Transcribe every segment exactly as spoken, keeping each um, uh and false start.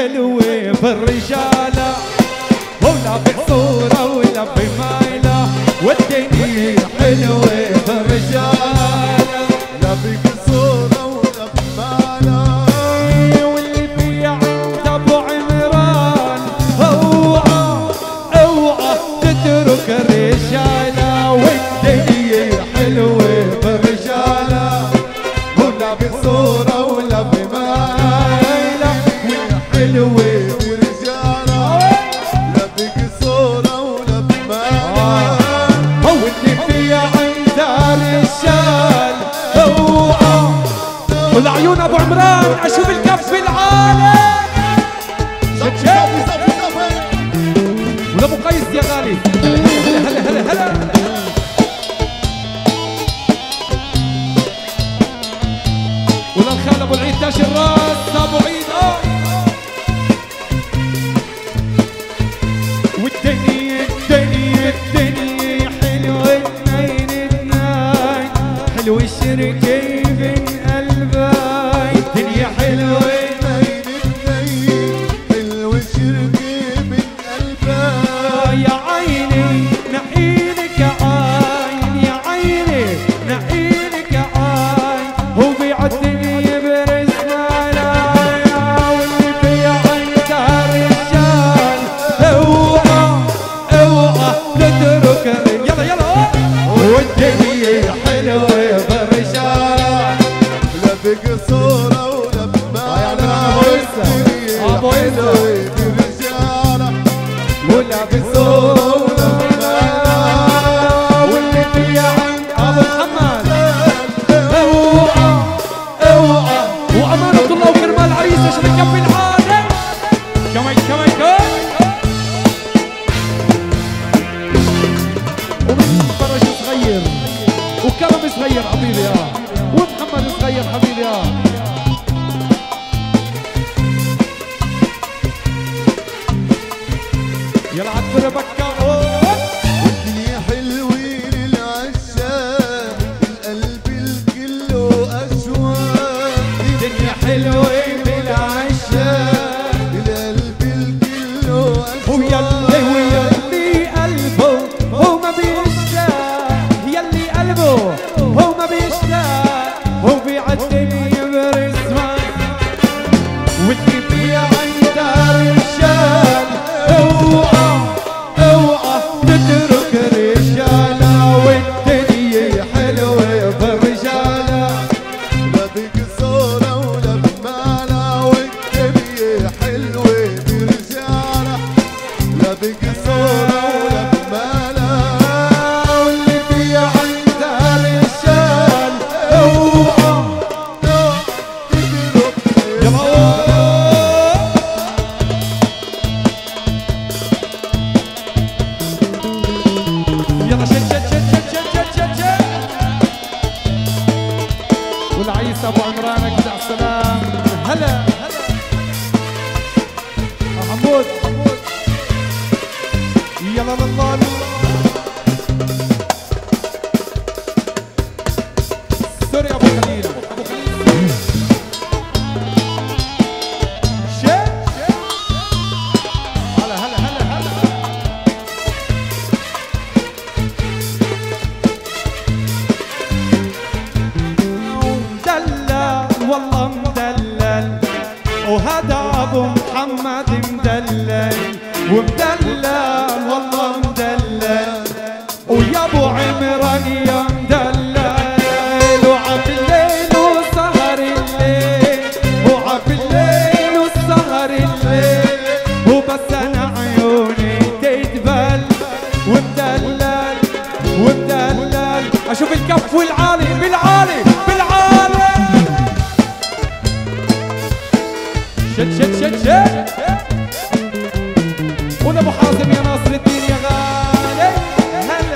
حلوة بالرجالة، ولابس صورة ولبي مايلة، والدنيا حلوة بالرجالة، لابس صورة ولبي مايلة، واللي في عند ابو عمران اوعى اوعى تترك الرجالة، والدنيا حلوة بالرجالة، ولابس صورة ولبي مايلة، والحلوة والعيون ابو عمران اشوف الكف العالي ولا ابو قيس يا غالي. هلا هلا هلا هلا ولا الخال ابو العيد تاج الراس ابو عيد. اه والدنيا الدنيا الدنيا حلوه اثنين اثنين، حلو الشركه الدنيا حلوة اثنين اثنين، حلوة شركة من قلبك يا عيني نحيلك عين، يا عيني نحيلك عين، وبيعدني برسمنا، واللي في عندها رجال اوعى اوعى تترك. يلا يلا والدنيا حلوة بالرجال، لابق صورة ابو عزة ولابس صورة واللي في عند ابو محمد اوعى اوعى وامانة الله وكرمال العريس عشان نكفي العالم. كمان كمان كمان ومن فرج صغير وكرم صغير حبيبي اه، ومحمد صغير حبيبي اه. يلا عطر بكا والدنيا حلوة للعشاق، القلب الكله أشواق، الدنيا حلوة للعشاق، القلب الكله أشواق، ويلي ويلي قلبه هو ما بيشتاق، يلي قلبه هو ما بيشتاق، وبيعدني برسمه، واللي في عندها رجال اوعى اوعى تترك رجالة، والدنيا حلوة بالرجالة، لابق صورة ولبي مايلة، والدنيا حلوة برجالة، لابق صورة ولبي مايلة، واللي في عندها رجال اوعى تترك. يلا شد شد شد شد شد شد شد شد والعيس ابو عمران اجدع السلام. هلا هلا حمود حمود يلا لله سوري ابو خليل ابو خليل شد هلا هلا هلا هلا والله مدلل، وهذا ابو محمد مدلل ومدلل، والله مدلل، ويا ابو عمران يا مدلل، وعب الليل وسهر الليل، وعب الليل وسهر الليل، وبس انا عيوني تدبل ومدلل ومدلل. اشوف الكف والعالي بالعالي بالعالي شد شد شد شد ولا ابو حازم يا ناصر الدين يا غالي. هلا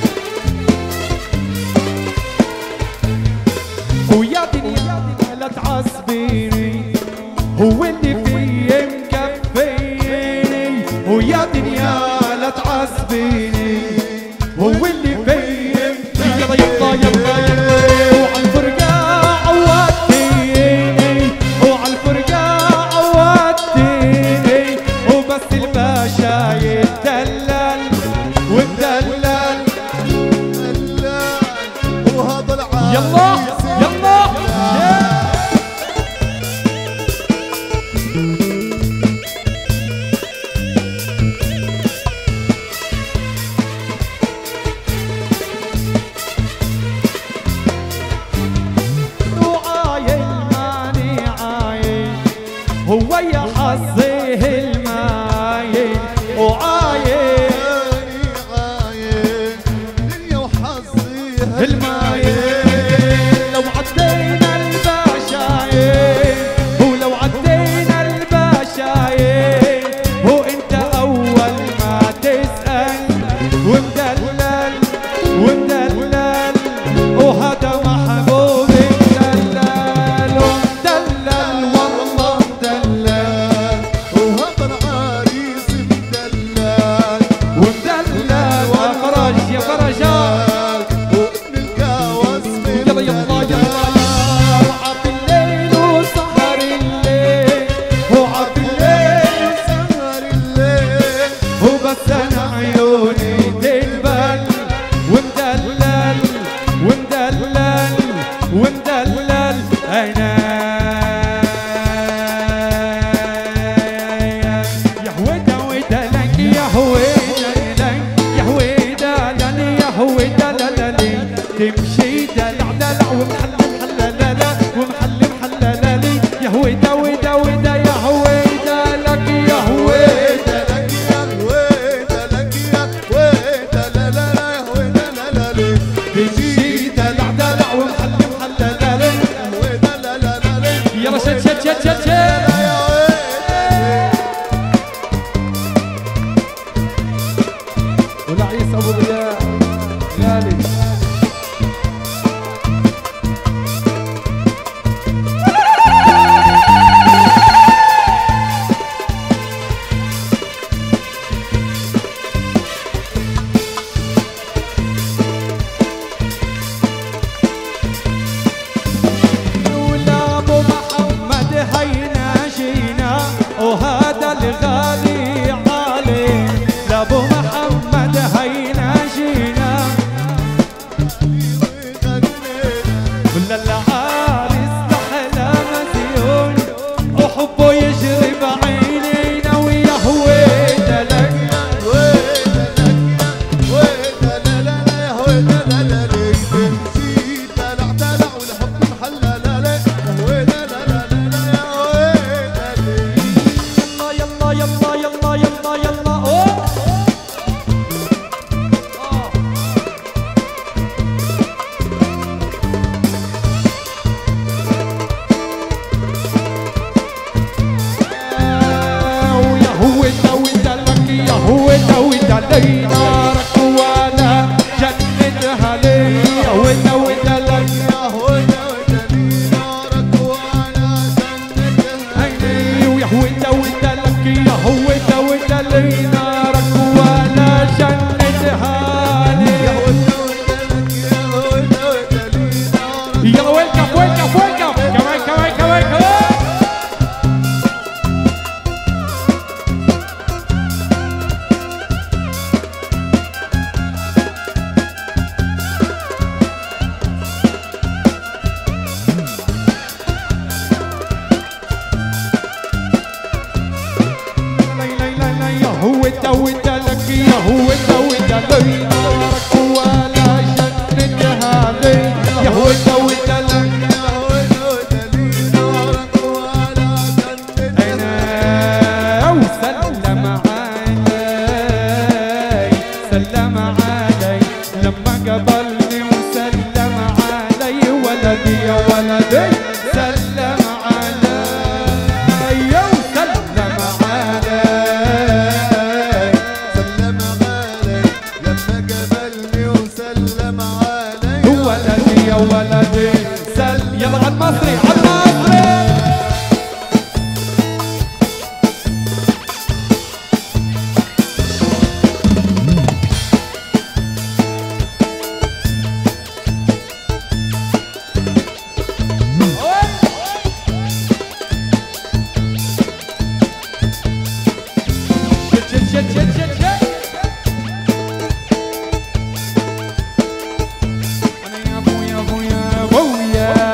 ويا دنيا لا تعصبيني، هو اللي فيه مكفيني، ويا دنيا لا تعصبيني، هو اللي فيه يلا يلا يلا يلا وعلى الفرقة عودتيني، وعلى الفرقة عودتيني، يلا هو يا حظيه المايل وعايل عايل دنيا وحظيها المايل لو عدينا البشايل ولو عدينا البشايل هو انت اول ما تسأل ومدلل ومدلل وهذا محبوب مدلل ومدلل والله مدلل وهذا عريس مدلل ومدلل يا فرج يا فرجات وابن الكاوس من يلا يلا يلا وعب الليل وسهر الليل وعب الليل سهر الليل وبس انا عيوني تقبل ومدلل ومدلل ومدلل انا يا هويدا ويدا لك يا هويدا لك يا هويدا لك يا هويدا لك تمشي دلع دلع ومحل محللة ومحل محللة يا هويدا ويدا ويدا يا هويدا لك يا هويدا لك يا هويدا لك يا هويدا لا لا لا يا هويدا لا لا لا تمشي دلع دلع ومحل محللة يا هويدا لا لا لا لا يلا شد شد شد شد شد يا هويدا والعيس ابو ضياء غالي ولا ابو محمد هينا جينا وهذا الغالي عليه لا ابو محمد هينا جينا ولا العارس تحلى مزيون وحبه يجري بعينينا ويا هويدا لك يلا يلا يلا يلا يلا اوه ويا هويدا ويدا لك يا هويدا ويدا لي نارك ولا جنتها لي يا هويدا ويدا لك عيني ويا هويدا ويدا لك يا هويدا ويدا لي نارك ولا جنتها لي يلا ويلكم ويلكم ويلكم كمان كمان كمان كمان لا لا لا لا يا هويدا ويدا لك يا هويدا ويدا لي نارك ولا جنتها لي يا هويدا ويدا لك أنا وسلم علي سلم علي لما قبلني وسلم علي ولدي يا ولدي سلم علي وسلم علي ولدي يا ولدي سل يلا على المصري على المصري شد شد شد شد شد انا يا ابويا ابويا ابويا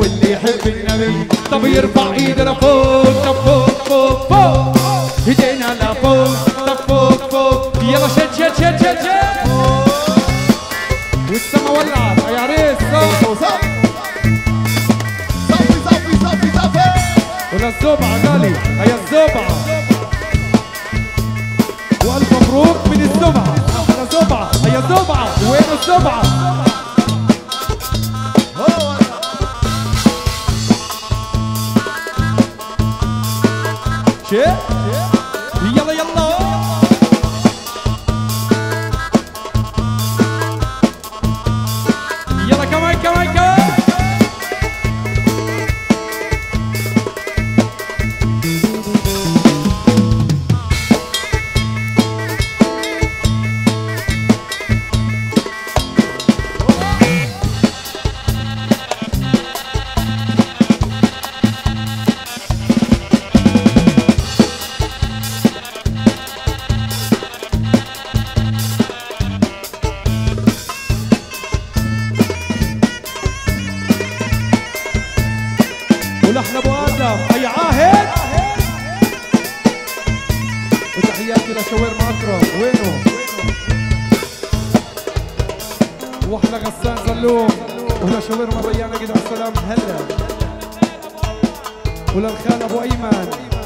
واللي يحب النبي طب يرفع ايده لفوق طب فوق فوق فوق ايدينا لفوق طب فوق فوق يلا شد شد شد شد شد والسما ولعت يا عريس صفي صفي صفي صفي ولا الزوبعة غالي هيا الزوبعة والف مبروك من الزوبعة احلى زوبعة هيا الزوبعة وين الزوبعة هو شيء يلا يلا يلا كمان كمان كمان ولحن ابو ادم هيا عاهد وتحياتي لشاورما اكرم وينه واحلى غسان زلوم ولشاورما ريانه قدر السلام هلا وللخال ابو ايمن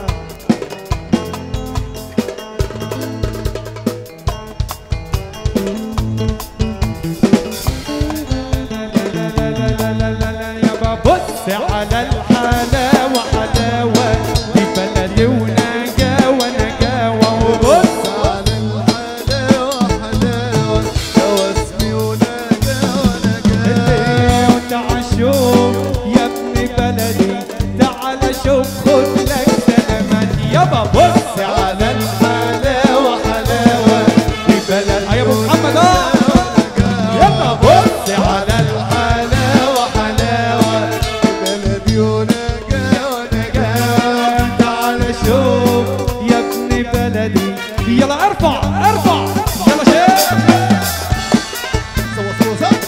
بص على الحلاوة حلاوة في بلدي ونقاوة نقاوة وبص على الحلاوة حلاوة واسمي ونقاوة نقاوة وتعال شوف يا ابن بلدي تعال شوف خد لك سلامات يابا بص على الحلاوة حلاوة في بلدي يا ابو محمد يلا بص على الحلاوة حلاوة بلدي ونقاوة نقاوة تعال شوف يا ابن بلدي يلا ارفع ارفع يلا شيخ سوا سوا سوا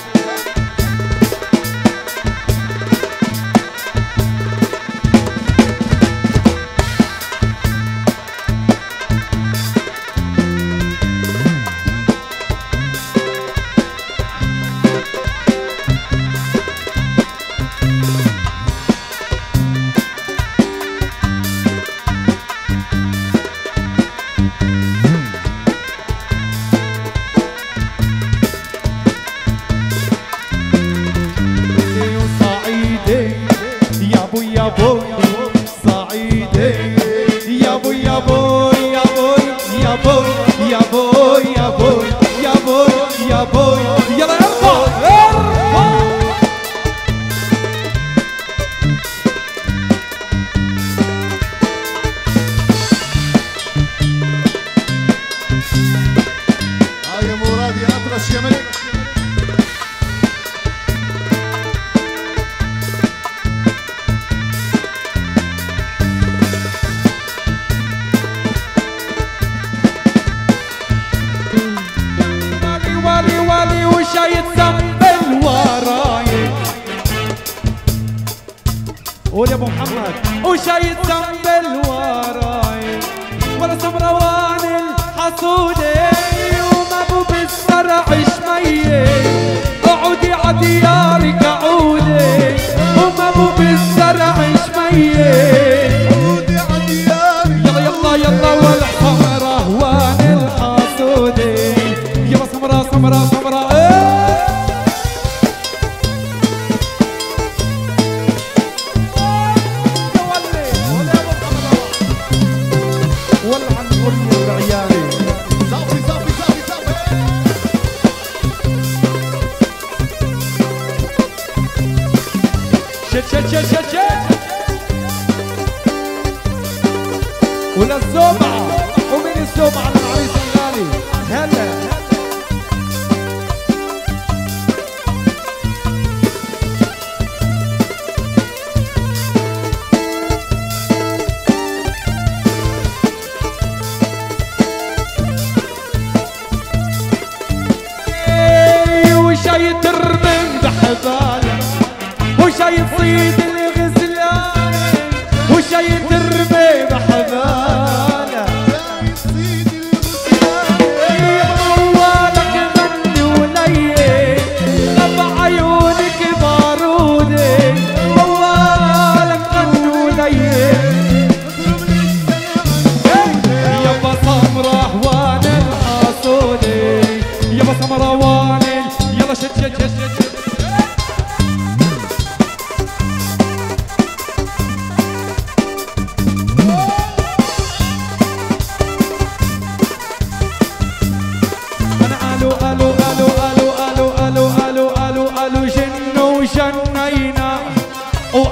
صعيدي يا ابو يا ابو صعيدي يا ابو يا ابو يا ابو يا ابو يا ابو يا ابو يا ابو يا ابو يلا ارفع ارفع هاي مراد يا اطرش يا ملك والي والي والي وشايد سمبل وراي قول يا ابو محمد وشايد سمبل وراي ولا سمروان الحسودي وما ابو بالزرع شميه اقعدي عديارك عودي وما ابو بالزرع شميه عودي عدياري يلا يلا يلا والحمرا وان الحسودي يلا سمرا سمرا سمرا ايه ولا عن كل العيالي صافي صافي صافي صافي شد شد شد شد شد ولا الزوبعة ومن الزوبعة للعريس الغالي هلا وشايد الرمم بحبالك وشايد صيد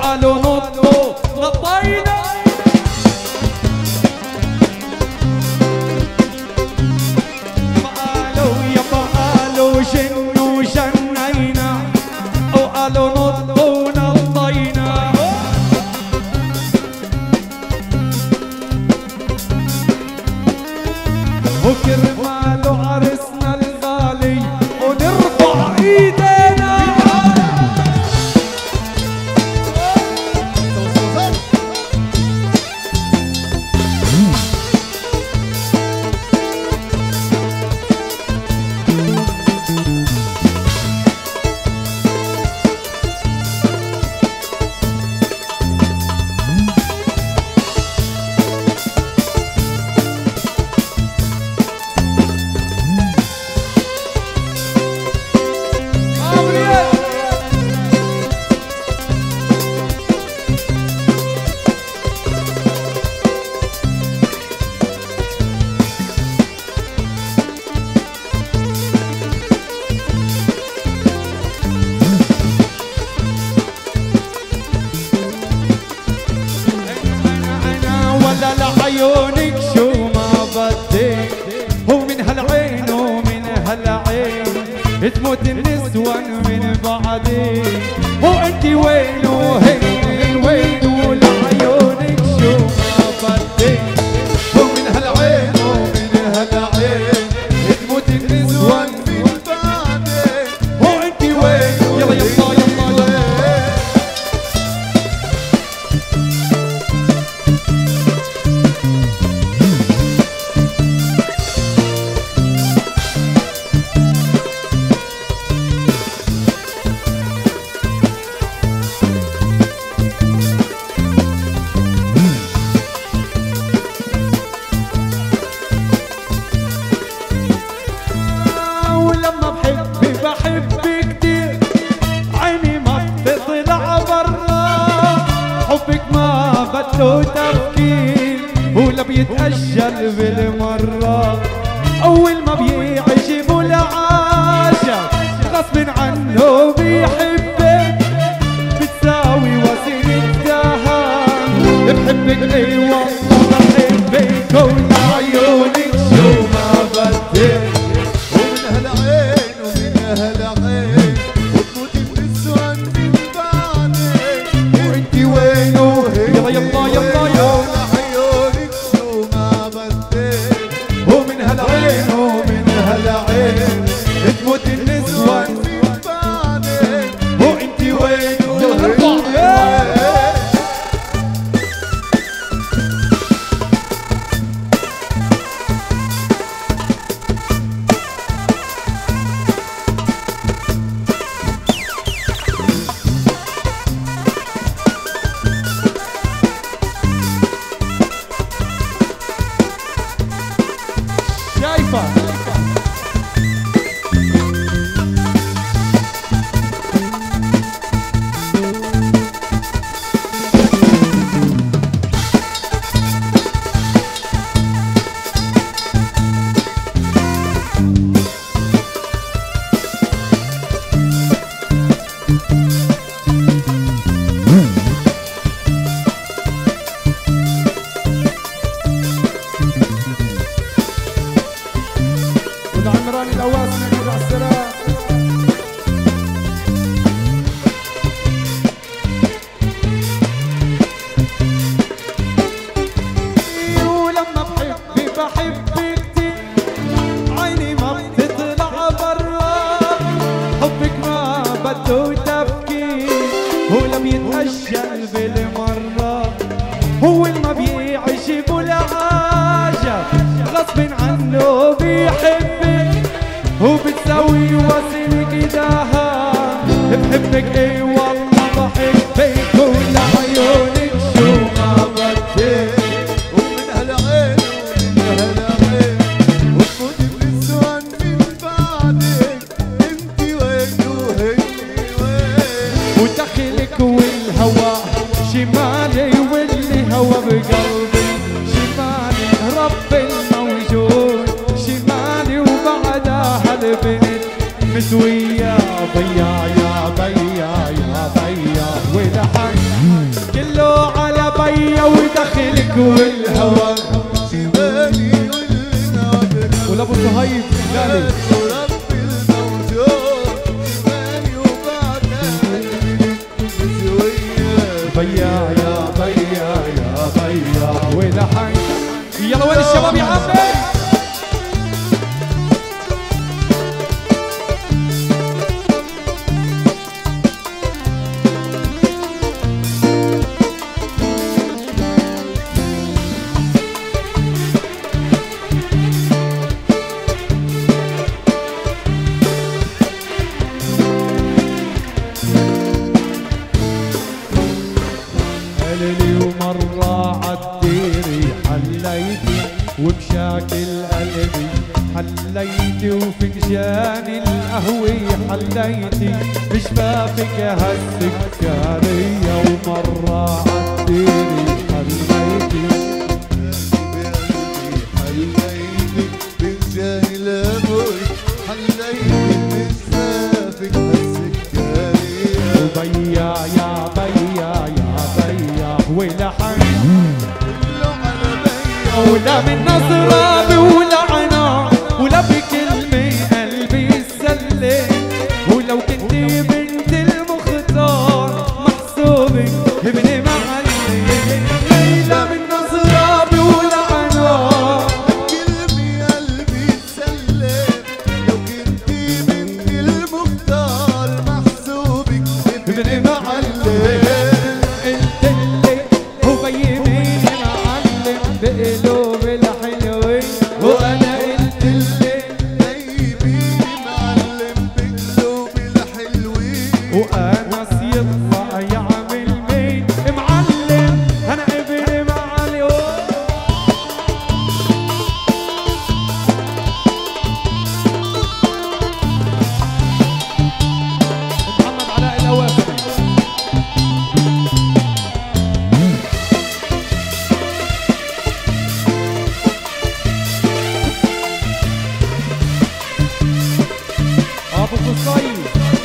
وقالوا نطوا نطينا قالوا يابا قالوا جنوا جنينا وقالوا نطوا نطينا وكرماله عرسنا الغالي ونرفع ايدينا عيونك شو ما بدي ومن هالعين ومن هالعين تموت النسوان من بعدي وانتي وين وهي وين ولعيونك شو ما بدي ومن هالعين ومن هالعين تموت النسوان من بعدي وانتي وين يلا يلا يلا يلا تفكير ولا بيتأجل بالمرة أول ما بيعجب العاشق غصب عنه بيحبك بتساوي وسيلة دهان بحبك أي والله بحبك ولعيونك شو ما بدك ومن هالعين ومن هالعين وتموت النسوان من بعدك وانتي وين وهي يلا يلا يلا يلا عيونك شو ما بدك ومن هالعين ومن هالعين تموت النسوان من بعدك وانتي وين وهي شايفة والعمران الأواسم يقول على السلام ولما بحبك بحبك كتير عيني ما بتطلع برا حبك ما بده تفكير ولا بيتأجل بالمرة هو ما بيعجب العاشق غصب عنه بيحبك وبتسوي وسيلك دهان بحبك اي والله بحبك ولعيونك شو ما بدك ومن هالعين ومن هالعين وتموت النسوان من بعدك انتي وين وهي وين ودخلك والهوى شمالي واللي هوى بقلبي شمالي رب الموجود شمالي وبعدها هالبنت مسوية بيا يا بيا يا بيا ولحن كله على بيا ودخلك والهوى شبالي والنابر ولا ابو صهيب غالي وربي الموجود شبالي وبعدها شوية بيا يا بيا يا بيا ولحن يلا وين الشباب يا عمي ومرة عالديري حليتي وبشاكل قلبي حليتي وفنجان القهوة حليتي بشفافك هالسكرية ومرة عالديري حليتي حليتي بنجان القهوة حليتي بشفافك هالسكرية وبيا يا بيا يا بيا ولحن كله على بيا ولا من نظرة ولا عنا ولا بكلمة قلبي يسلم ولو كنت بنت المختار محسوبك ابن معلم لا من نظرة ولا عنا كلمة قلبي يسلم لو كنت بنت المختار محسوبك ابن معلم بقلوب الحلوين وانا قلت اللي بيبي معلم بقلوب الحلوين وانا يطلع يعمل مين معلم انا ابن معلم محمد علاء الاوافي ابو قصير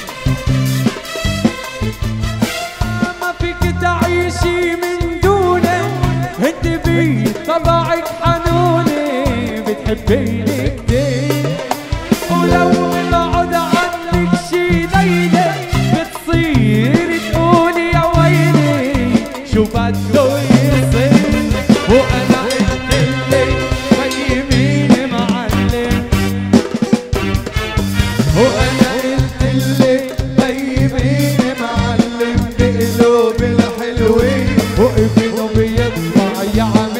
ما فيك تعيشي من دونه انت بي طبعك حنونه بتحبيني كتير ولو ببعد عنك شي ليله بتصير تقولي يا ويلي شو بده يصير وانا قلت لك فيميني معلم وانا قلت لك طيبيني معلم بقلوب الحلوين وابنه بيطلع يعمل